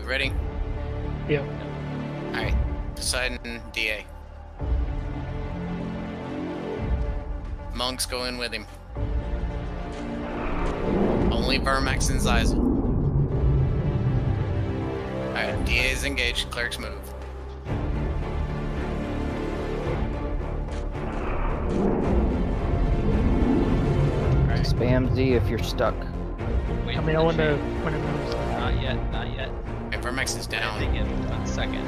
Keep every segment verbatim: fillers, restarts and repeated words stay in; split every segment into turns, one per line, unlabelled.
We ready?
Yeah.
Alright. Poseidon, D A. Monks go in with him. Only Vermax and Zyzel. Alright, D A is engaged. Clerics move.
Right. Spam Z if you're stuck.
Wait
I mean, I wonder when it moves.
Not yet, not yet.
Okay, Vermax is
I
down.
think in one second.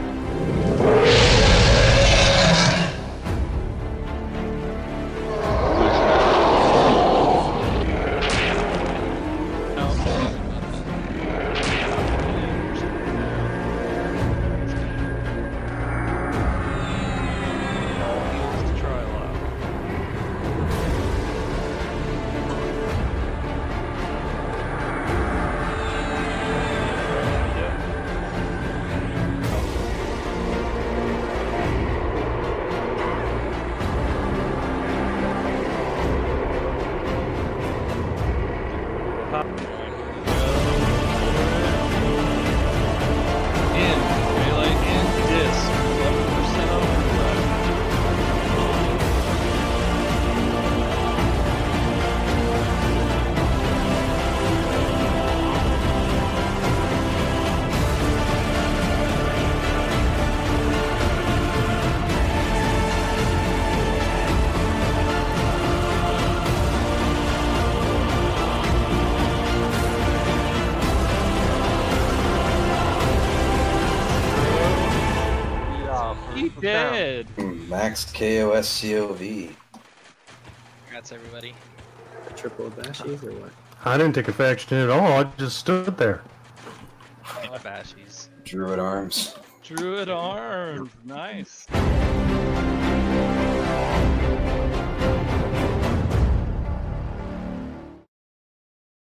He did!
Max K O S C O V.
Congrats, everybody.
Triple bashies or what?
I didn't take a faction at all, I just stood there.
My bashies.
Druid Arms.
Druid Arms, nice.